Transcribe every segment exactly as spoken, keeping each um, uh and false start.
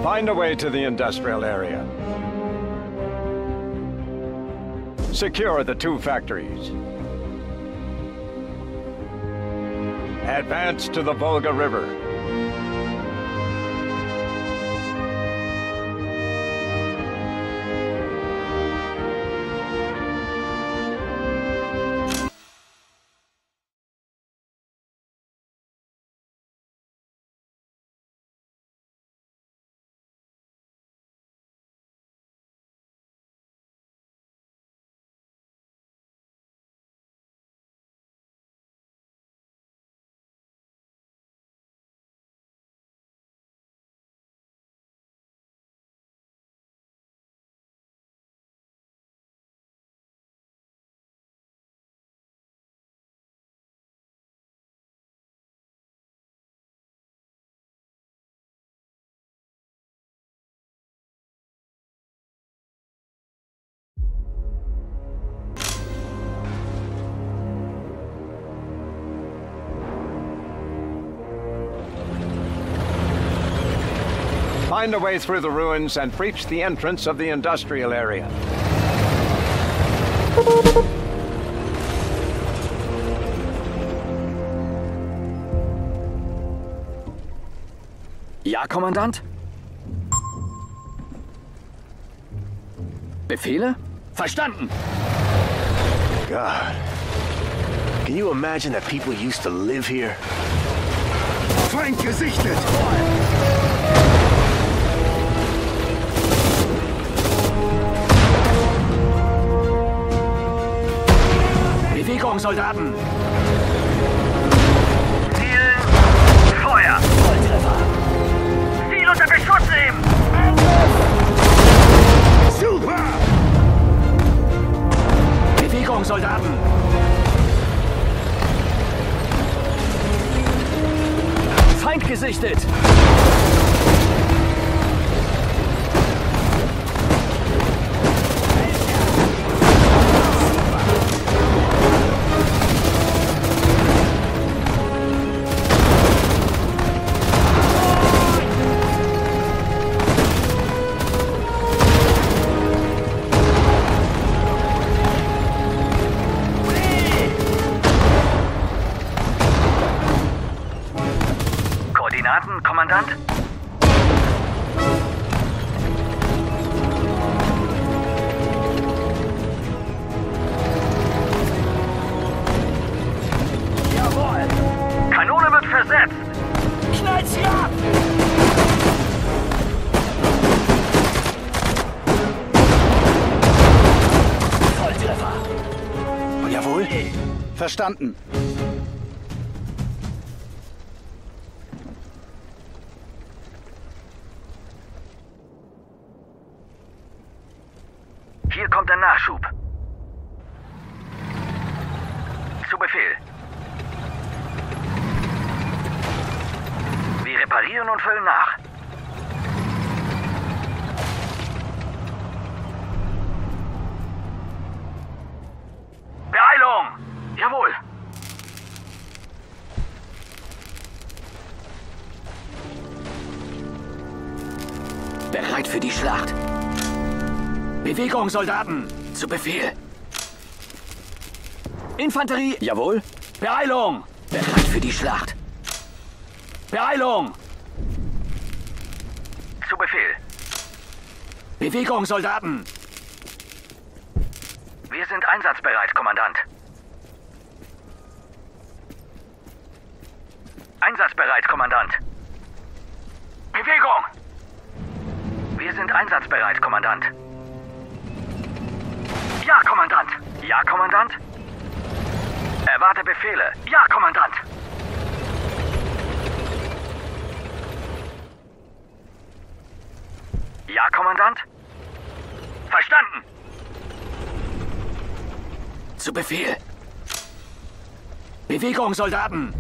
Find a way to the industrial area. Secure the two factories. Advance to the Volga River. Find a way through the ruins and breach the entrance of the industrial area. Ja, Kommandant? Befehle? Verstanden! God. Can you imagine that people used to live here? Feind gesichtet! Bewegung, Soldaten! Zielen! Feuer! Volltreffer! Ziel unter Beschuss nehmen! Super! Bewegung, Soldaten! Feind gesichtet! Koordinaten, Kommandant? Jawohl! Kanone wird versetzt! Knallt sie ab! Volltreffer! Jawohl. Verstanden. Hier kommt ein Nachschub. Zu Befehl. Wir reparieren und füllen nach. Beeilung! Jawohl! Bereit für die Schlacht! Bewegung, Soldaten! Zu Befehl! Infanterie! Jawohl! Beeilung! Bereit für die Schlacht! Beeilung! Zu Befehl. Bewegung, Soldaten! Wir sind einsatzbereit, Kommandant. Einsatzbereit, Kommandant. Bewegung! Wir sind einsatzbereit, Kommandant. Ja, Kommandant! Ja, Kommandant! Erwarte Befehle. Ja, Kommandant! Ja, Kommandant? Verstanden! Zu Befehl! Bewegung, Soldaten!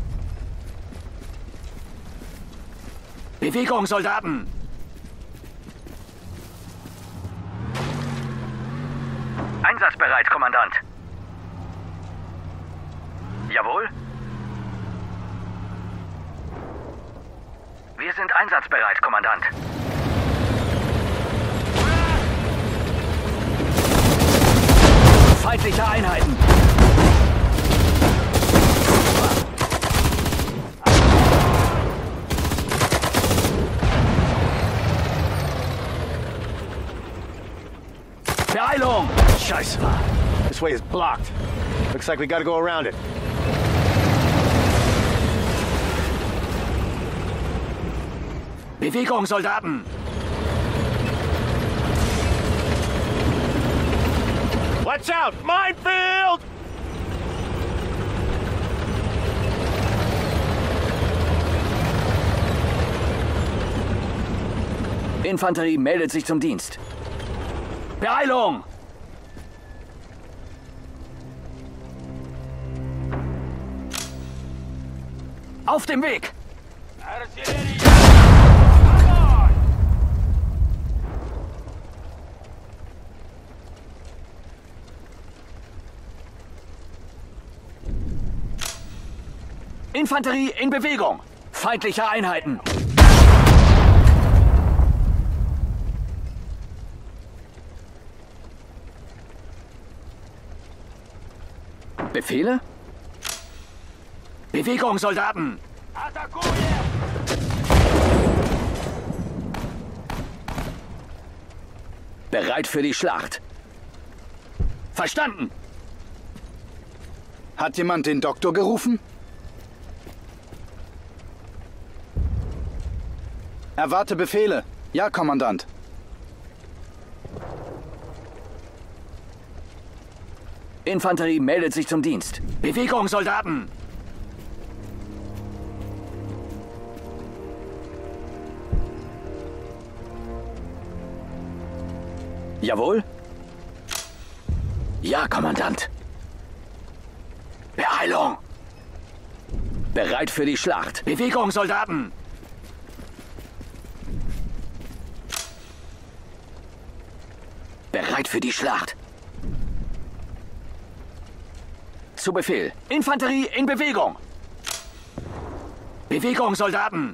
Bewegung, Soldaten! Einsatzbereit, Kommandant. Jawohl? Wir sind einsatzbereit, Kommandant. Feindliche Einheiten. Beeilung! Scheiße. This way is blocked. Looks like we gotta go around it. Bewegung, Soldaten! Watch out! Minefield! Infanterie meldet sich zum Dienst. Beeilung! Auf dem Weg! Infanterie in Bewegung! Feindliche Einheiten! Befehle? Bewegung, Soldaten! Bereit für die Schlacht. Verstanden! Hat jemand den Doktor gerufen? Erwarte Befehle. Ja, Kommandant. Infanterie meldet sich zum Dienst. Bewegung, Soldaten! Jawohl? Ja, Kommandant. Beeilung! Bereit für die Schlacht. Bewegung, Soldaten! Bereit für die Schlacht. Zu Befehl. Infanterie in Bewegung. Bewegung, Soldaten.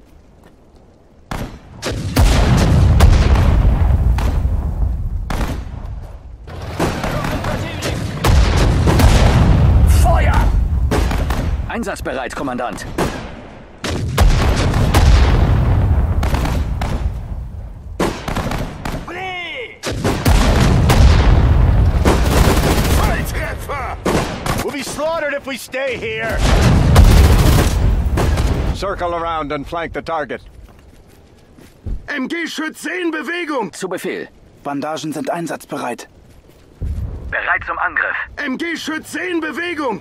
Feuer! Einsatzbereit, Kommandant. We'll be slaughtered if we stay here! Circle around and flank the target. M G-Schütze in Bewegung! Zu Befehl. Bandagen sind einsatzbereit. Bereit zum Angriff. M G-Schütze in Bewegung!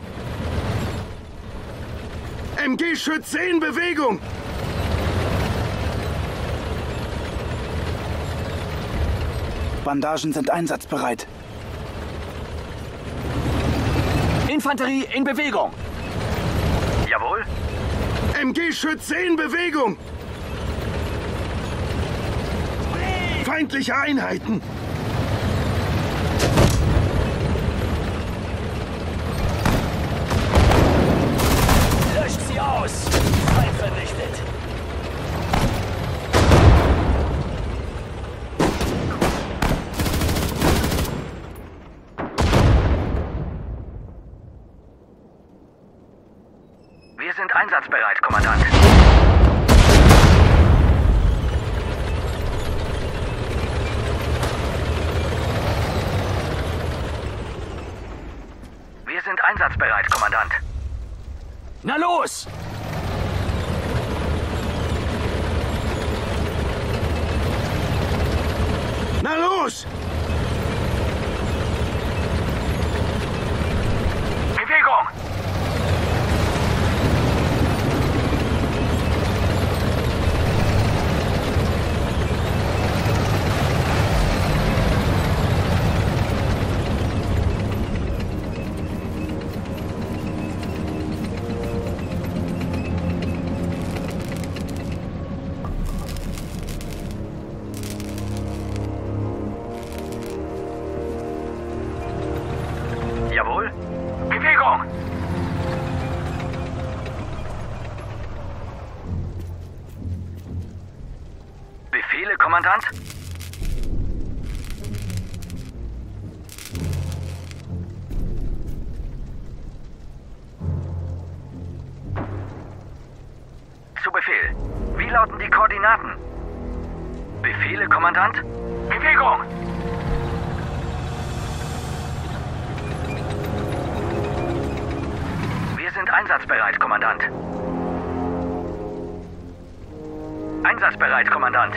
M G-Schütze in Bewegung! Bandagen sind einsatzbereit. Infanterie in Bewegung. Jawohl. M G-Schütze in Bewegung! Feindliche Einheiten! Löscht sie aus! Feind vernichtet! Wir sind einsatzbereit, Kommandant. Wir sind einsatzbereit, Kommandant. Na los! Na los! Bewegung! Jawohl. Bewegung! Befehle, Kommandant? lauten die Koordinaten? Befehle, Kommandant? Bewegung! Wir sind einsatzbereit, Kommandant. Einsatzbereit, Kommandant.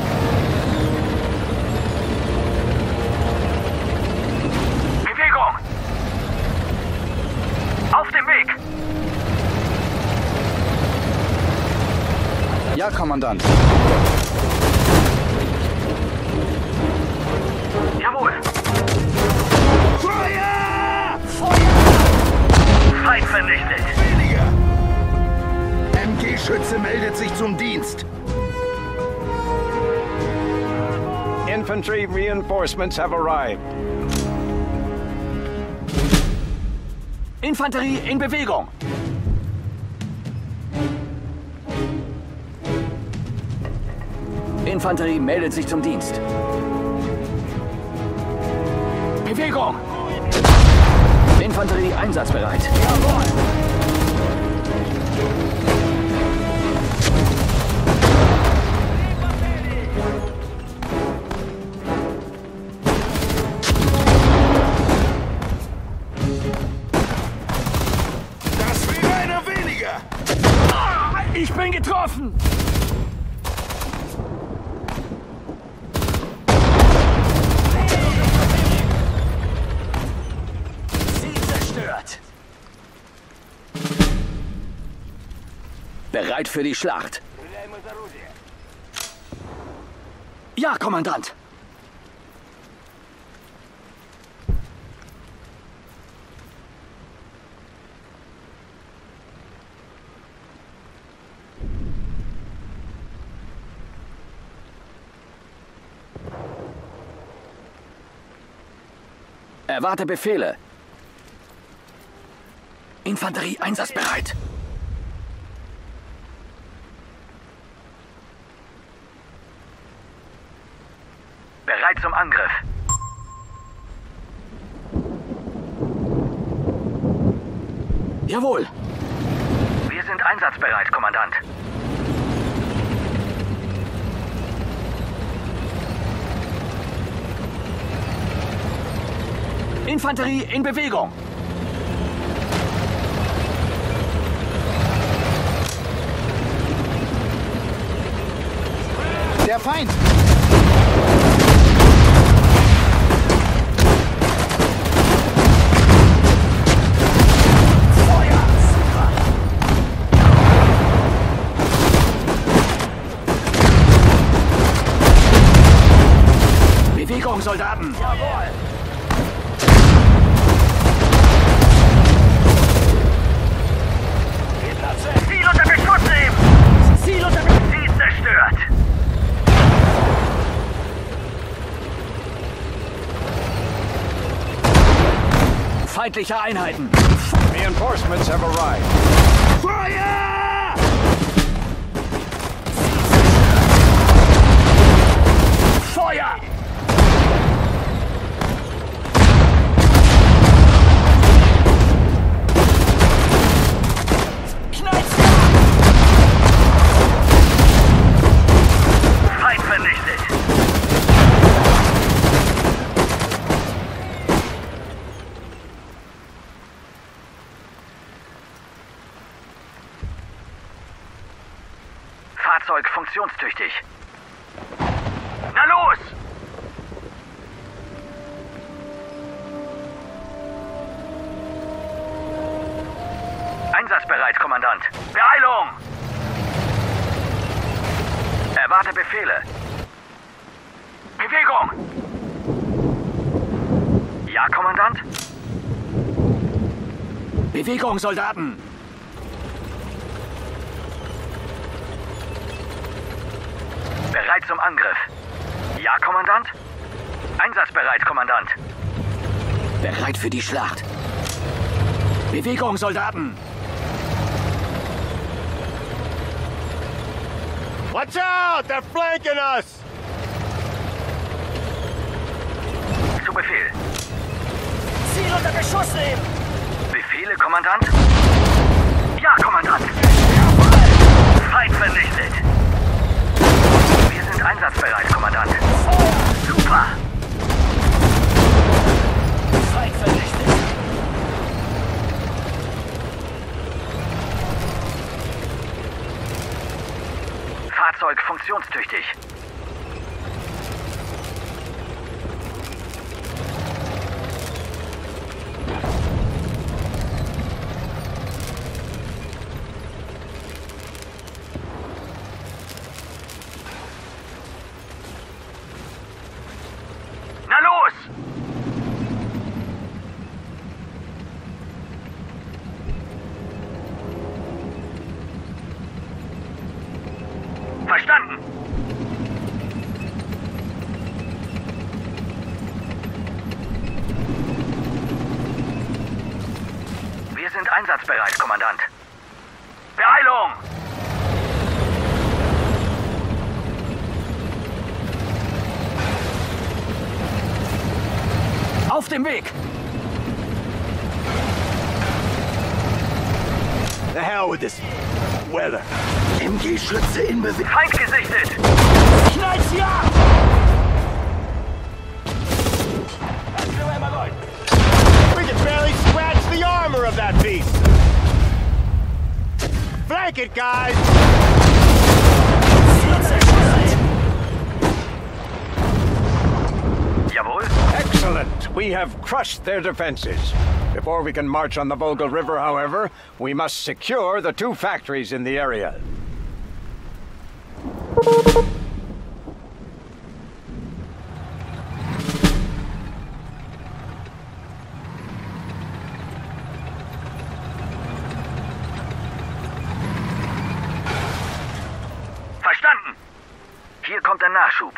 Bewegung! Auf dem Weg! Ja, Kommandant. Jawohl! Feuer! Feind vernichtet! Weniger! M G-Schütze meldet sich zum Dienst. Infantry reinforcements have arrived. Infanterie in Bewegung. Infanterie meldet sich zum Dienst. Bewegung! Infanterie einsatzbereit. Jawohl! Das wäre einer weniger! Ich bin getroffen! Bereit für die Schlacht. Ja, Kommandant. Erwarte Befehle. Infanterie einsatzbereit. Bereit zum Angriff. Jawohl. Wir sind einsatzbereit, Kommandant. Infanterie in Bewegung. Der Feind! Bewegung, Soldaten! Jawohl! Ziel unter Beschuss nehmen! Ziel unter Beschuss! Sie ist zerstört! Feindliche Einheiten! Reinforcements have arrived. Feuer! Feuer! Feind vernichtet! Fahrzeug funktionstüchtig. Na los! Einsatzbereit, Kommandant. Beeilung! Erwarte Befehle. Bewegung! Ja, Kommandant? Bewegung, Soldaten! Bereit zum Angriff. Ja, Kommandant? Einsatzbereit, Kommandant. Bereit für die Schlacht. Bewegung, Soldaten! Watch out! They're flanking us! Zu Befehl. Ziel unter Beschuss nehmen! Befehle, Kommandant? Ja, Kommandant. Feind vernichtet. einsatzbereit, Kommandant. Super! Feind vernichtet. Fahrzeug funktionstüchtig. Na los! Verstanden! Wir sind einsatzbereit, Kommandant. Beeilung! Auf dem Weg! The hell with this weather. M G-Schütze in Bewegung. Feind gesichtet! Knallt sie ab! We can barely scratch the armor of that beast. Flank it, guys! Jawohl. Excellent. We have crushed their defenses. Before we can march on the Volga River, however, we must secure the two factories in the area. Verstanden! Hier kommt der Nachschub.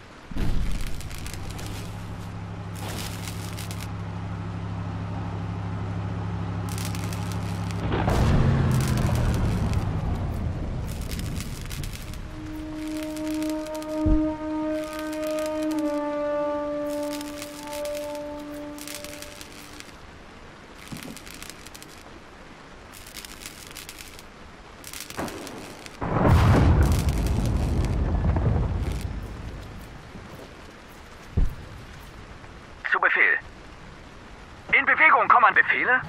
Zu Befehl. In Bewegung, kommen Befehle?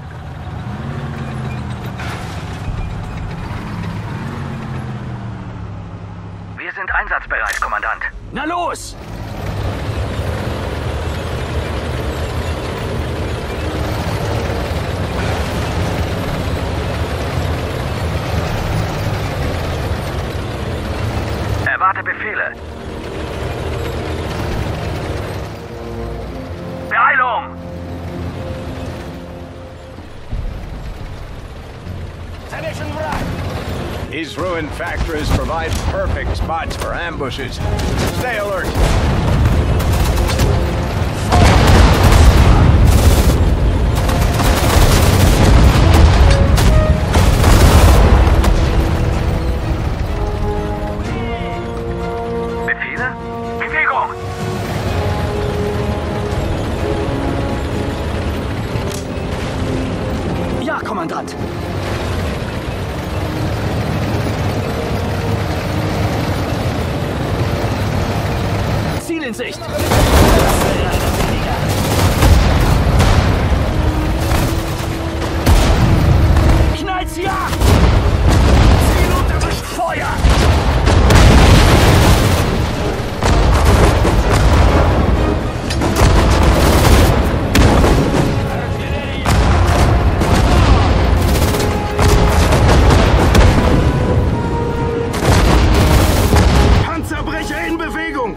Wir sind einsatzbereit, Kommandant. Na los! Erwarte Befehle. Beeilung! These ruined factories provide perfect spots for ambushes. Stay alert. Befehle? Bewegung! Ja, Kommandant. Ziel in Sicht. Knallt sie ab! Ziel unter Feuer! Panzerbrecher in Bewegung.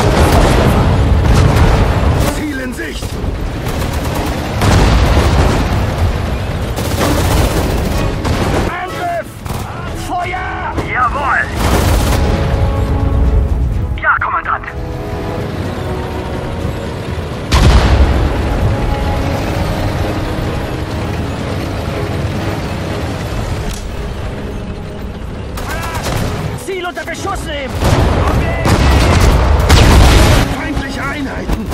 Ziel in Sicht. Angriff! Feuer! Jawohl! Ja, Kommandant! Ziel unter Beschuss nehmen! Feindliche Einheiten.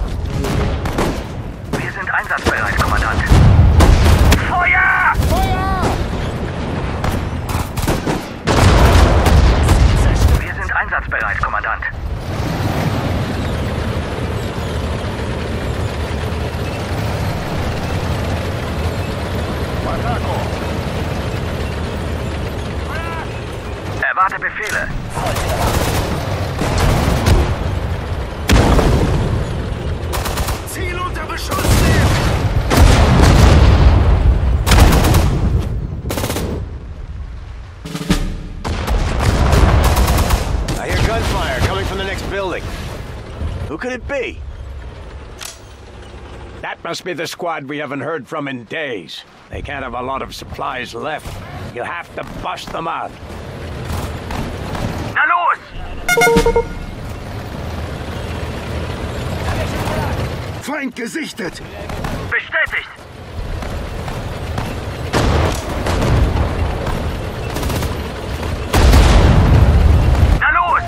Wir sind einsatzbereit, Kommandant. Feuer! Feuer! Wir sind einsatzbereit, Kommandant. Kommandant. Erwarte Befehle. Ziel unter Beschuss nehmen! I hear gunfire coming from the next building. Who could it be? That must be the squad we haven't heard from in days. They can't have a lot of supplies left. You'll have to bust them out. Na los! Feind gesichtet! Bestätigt! Na los!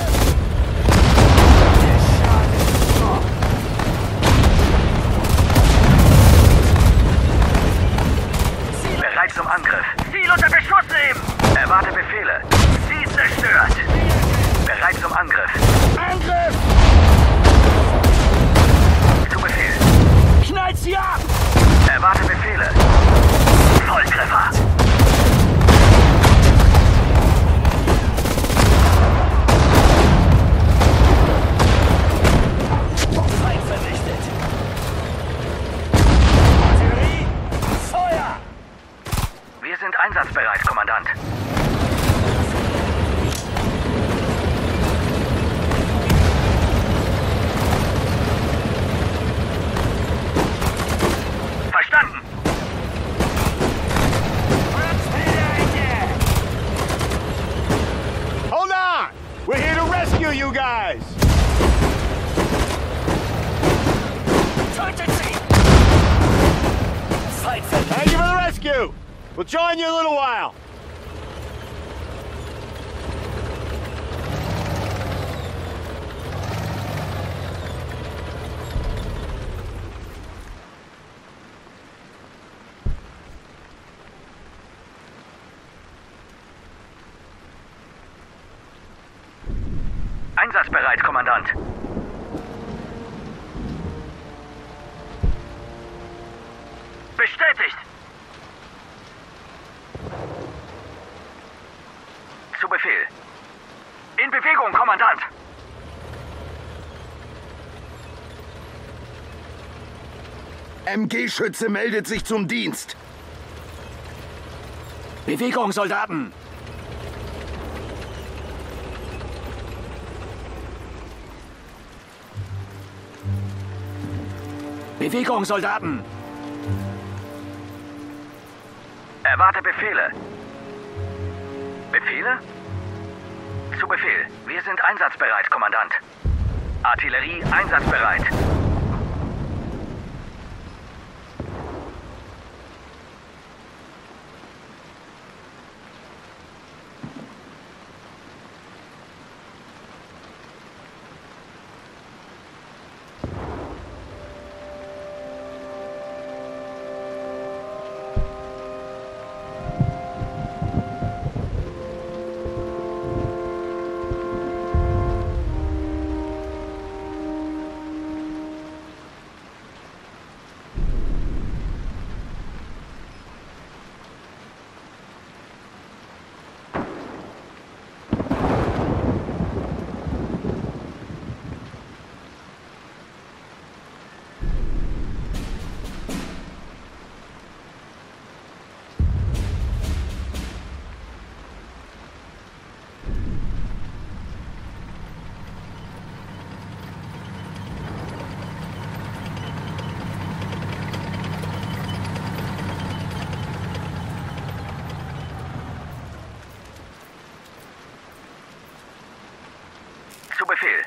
Bereit zum Angriff. Ziel unter Beschuss nehmen! Erwarte Befehle. Ziel zerstört! Bereit zum Angriff. Angriff! Zu Befehl. Knallt sie ab! Erwarte Befehle. Volltreffer. Feind vernichtet! Artillerie! Feuer! Wir sind einsatzbereit, Kommandant. Verstanden. Hold on! We're here to rescue you guys! Tötet sie! Feind vernichtet! Thank you for the rescue! We'll join you in a little while. Einsatzbereit, Kommandant. Bestätigt. Zu Befehl. In Bewegung, Kommandant. M G-Schütze meldet sich zum Dienst. Bewegung, Soldaten! Bewegung, Soldaten! Erwarte Befehle. Befehle? Zu Befehl. Wir sind einsatzbereit, Kommandant. Artillerie einsatzbereit. Zu Befehl.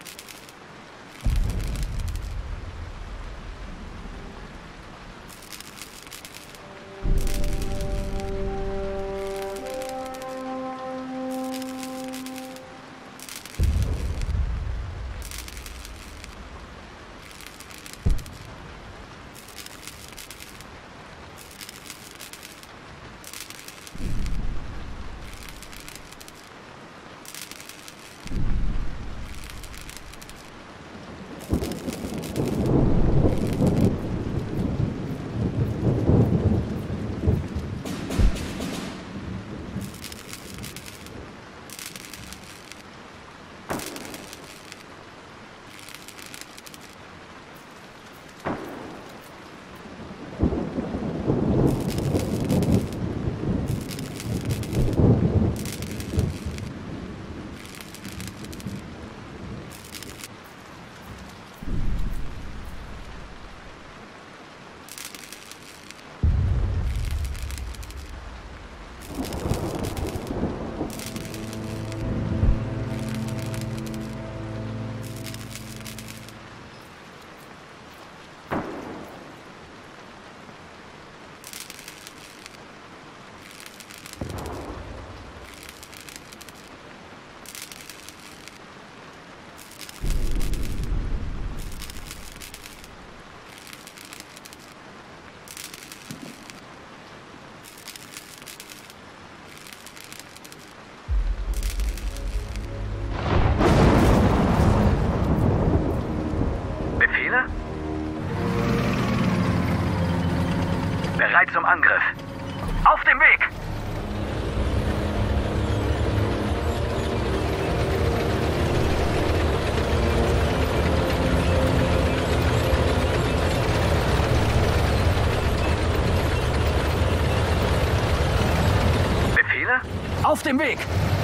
dem Weg!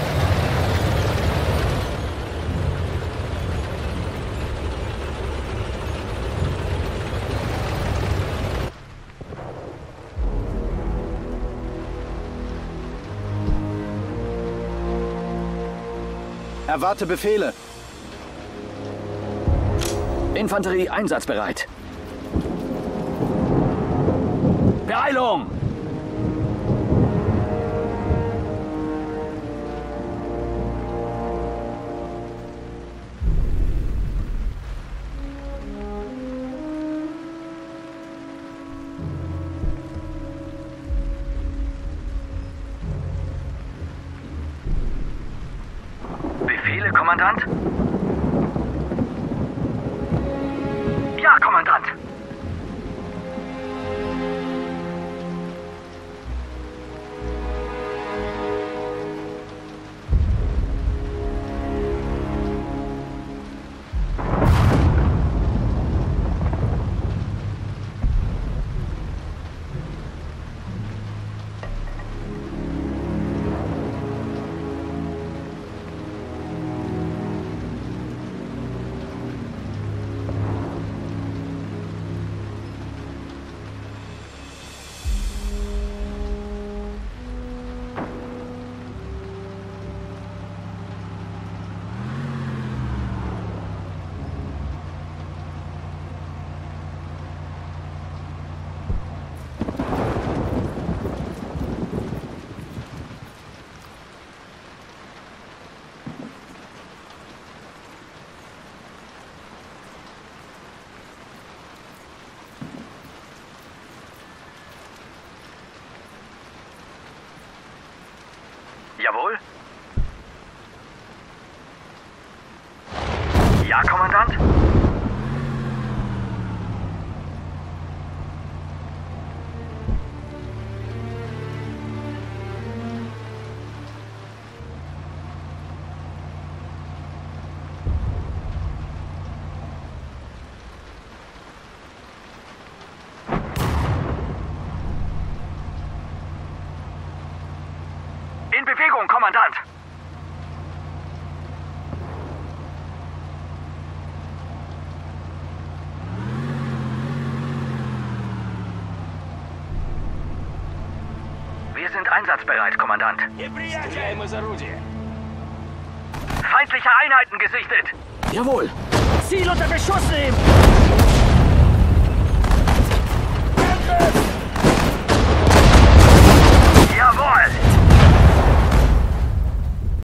Erwarte Befehle. Infanterie einsatzbereit. Beeilung! Befehle, Kommandant? Ja, Kommandant. Jawohl. Ja, Kommandant. In Bewegung, Kommandant! Wir sind einsatzbereit, Kommandant. Feindliche Einheiten gesichtet! Jawohl! Ziel unter Beschuss nehmen!